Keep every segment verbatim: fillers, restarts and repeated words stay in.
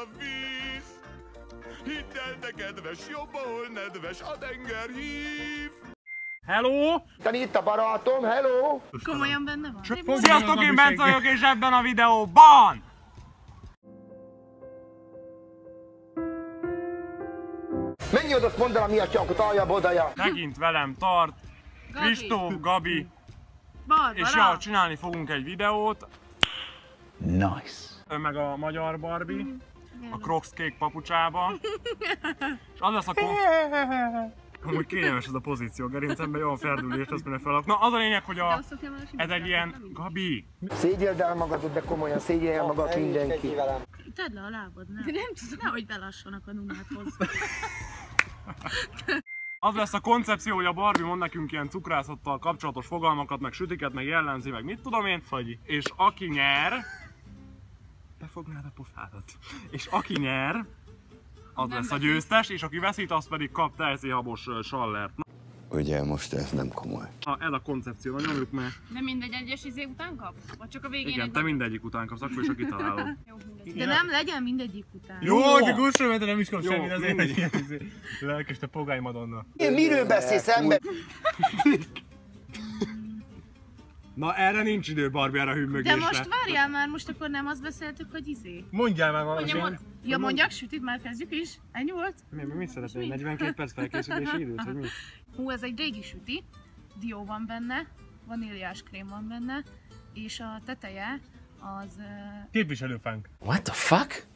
víz. Hidd el, te kedves, jobb, ahol nedves, a tenger hív. Hello! Te itt a barátom, hello! Komolyan benne van? Sziasztok, én Bence vagyok, és ebben a videóban! Menj oda, mondd el a mi atyánkot, aljabb odaja! Megint velem tart Gabi. Kristóf, Gabi, Barbara. és ja, csinálni fogunk egy videót. Nice! Ő meg a magyar Barbie, Mm. a Crocs kék papucsába. És az lesz a kon... Amúgy kényelmes ez a pozíció, gerincemben jó a ferdülést, azt mondja fel. Na az a lényeg, hogy a... ez egy ilyen... Gabi! Szégyeld el magadod, de komolyan szégyelj el magad mindenki. Tedd le a lábad, nem? Nem tudom. Nehogy belassanak a numáthoz. Az lesz a koncepció, hogy a Barbie mond nekünk ilyen cukrászattal kapcsolatos fogalmakat, meg sütiket, meg jellemzi, meg mit tudom én. Fagyi. És aki nyer... Befognád a pofádat. És aki nyer, az lesz a győztes, és aki veszít, az pedig kap tejszéhabos sallert. Ugye most ez nem komoly. Na, ez a koncepció, na nyomjuk meg. De mindegy egyes izé után kap? Vagy csak a végén? Igen, egy te mindegyik után kapsz, akkor is a kitalálod. Jó, mindegy. De nem legyen mindegyik után. Jó, de gussol, mert nem is kap Jó, semmit, azért mindegy. egy ilyen lelkes, te pogány Madonna. Én miről beszélsz, ember? Na erre nincs idő, Barbie, erre a De hümmögésre. most várjál már, most akkor nem azt beszéltük, hogy izé. Mondjál már valami. Mondja, mond. Ja, mondjak, sütit, már kezdjük is. Ennyi volt? Mi, mi, mit szeretnél? negyvenkét perc felkészülési időt, hogy mi? Hú, ez egy régi süti. Dió van benne, vaníliás krém van benne, és a teteje az... Uh, Képviselőfánk. What the fuck?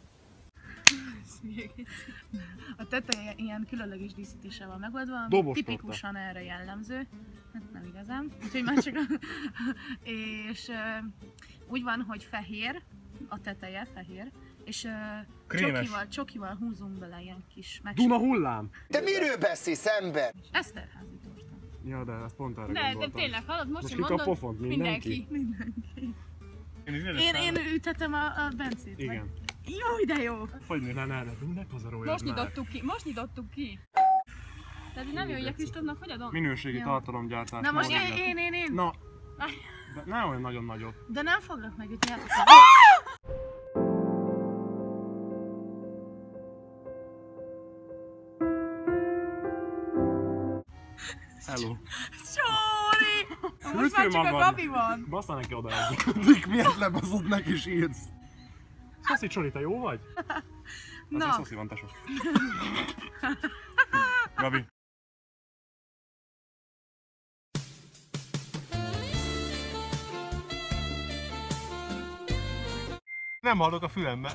a teteje ilyen különleges díszítéssel van megoldva, ami Dobos tipikusan erre jellemző. Hát nem igazán, úgyhogy már csak a... és uh, úgy van, hogy fehér, a teteje fehér, és uh, csokival, csokival húzunk bele ilyen kis meg. Duna hullám! Te miről beszélsz, ember? Eszterházi torta. Ja, de ezt pont erre De, de gondoltam. tényleg, hallod, most, Most hogy ki kap mondod, pofont? Mindenki? mindenki. Én, én üthetem a, a Bencét. Igen. Vagy? Jó, de jó! Hogy ne, ne, ne, ne pazaroljad Most már. nyitottuk ki, most nyitottuk ki. Tehát nem jöjjek Kristófnak, hogy adom? Minőségi Jó. tartalomgyártás. Na most Maradját. én, én, én, én. Na, de ne olyan nagyon nagyot. De nem foglak meg ütni. Hello. Sorry! Most már csak a Gabi van. Bassza neki oda egy. Dik, miért lebaszott neki is írsz? Szoszi, Csori, te jó vagy? Na. Azért Szoszi van, tesó. Gabi. Nem hallok a fülembe.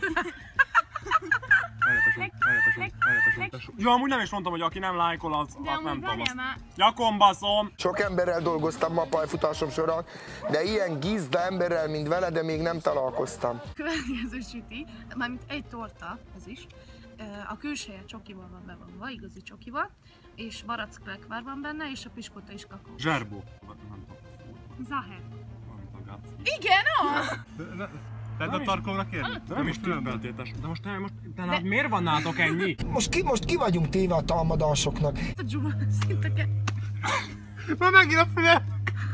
Jó, amúgy nem is mondtam, hogy aki nem lájkol, az, De az nem amúgy tudom. várjál Azt... már. Jakon baszom! Sok emberrel dolgoztam ma a pályafutásom során, de ilyen gizda emberrel, mint vele, de még nem találkoztam. Következő süti, mármint egy torta, ez is. A külseje csokival van bevonva, igazi csokival, és barack lekvár van benne, és a piskóta is kakó. Zserbó. Zaher. Nem Igen, az! Tedd a tarkomra kérni. De nem is tippeltétes. De most te, most, de, de miért van nátok ennyi? Most ki, most ki vagyunk téve a támadásoknak? A dzsuba szinte ke... Már megint a fülem!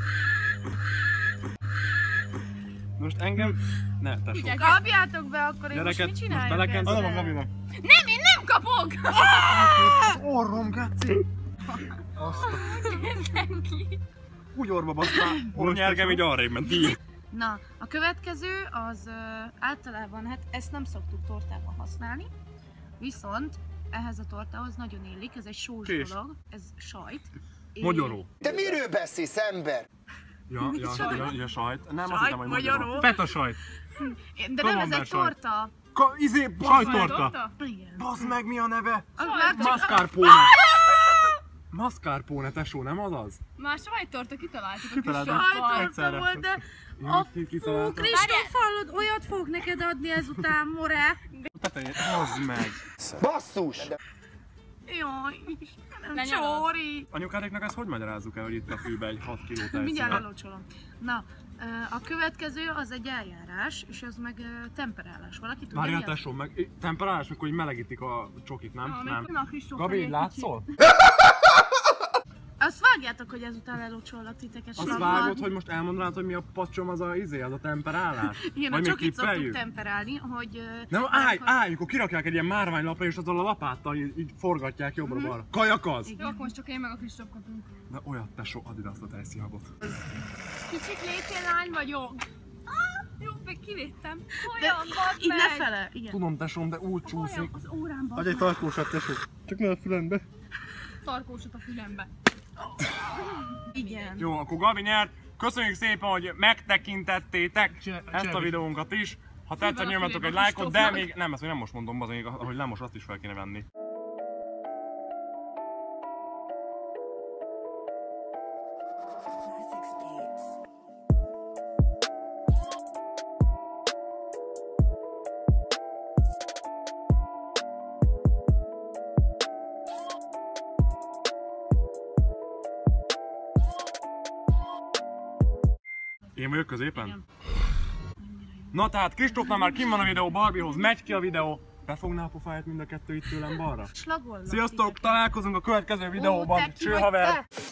Most engem... Ne, tesó. Kapjátok be, akkor én Gyereket, most mit most csináljak belekent ezzel? adom a Gabinak. Nem, én nem kapok! Orrom, Gaci! Nézzen ki! Úgy orba basszál. Orr nyergem így arrébb ment. Így. Na, a következő az ö, általában, hát ezt nem szoktuk tortában használni, viszont ehhez a tortához nagyon illik, ez egy sós Kés. dolog, ez sajt. és- Magyaró. Te miről beszélsz, ember? Ja, ja, Sajt. ja, ja, sajt. Nem, azt Sajt, hittem, hogy magyaró. magyaró. Feta sajt. De nem, ez Camembert egy sajt. torta. Ka izé, sajttorta. Igen. Bazd meg, mi a neve? Az már csak- Mascarpone. Mascarpone, tesó, nem az az? Már sajttorta kitaláltuk a Kitaláltuk. kis Sajtorta sappal. Egyszerre. volt, de Jó, a ki- fú, kitaláltam. Kristóf, hallod, olyat fogok neked adni ezután, more. Tetejét, hozd meg. Basszus! Jaj, Istenem, Ne nyarod. Csóri. Anyukádéknak ezt hogy magyarázzuk el, hogy itt a fűbe egy hat kiló tejszín? Mindjárt elocsolom. Na, ö, a következő az egy eljárás, és az meg ö, temperálás. Valaki tudja, Várjál, mi az? tesó, meg temperálás, mikor így melegítik a csokit, nem? Ah, nem. még a Kristóf Gabi, elég látszol? Azt vágjátok, hogy ezután elocsollak titeket Azt slagban. vágod, hogy most elmondanád, hogy mi a pacsom az a izé, az a temperálás? Igen, Vagy a még csokit szoktuk klippeljük? temperálni, hogy... ö, Nem, mert állj, hogy- állj, akkor kirakják egy ilyen márványlapra, és azzal a lapáttal így, így forgatják jobbra-balra. Kajak az! Jó, akkor most csak én meg a Kristóf kapunk. De olyat tesó, add ide azt a tejszínhabot. Kicsik létél lány vagyok. Ah, jó, meg kivédtem. De Olyan, badd így meg! lefele, igen. Tudom tesóm, de úgy Olyan csúszik. az órámban. Adj egy tarkósat, tesó. Csak ne a fülembe. Tarkósot a fülembe. Igen. Jó, akkor Gabi nyert. Köszönjük szépen, hogy megtekintettétek ezt a videónkat is. Ha tetszett, a nyomjatok fülébe egy lájkot, de Kristófnak. még nem, ezt még nem most mondom, azért, ahogy nem most azt is fel kéne venni. Én vagyok középen? Igen. Na tehát Kristófnál már kim van a videó, Barbiehoz megy ki a videó. Befogná a pofáját mind a kettő itt tőlem balra? Slagollak Sziasztok, titeket. találkozunk a következő videóban. Ó, te ki Cső vagy haver! te?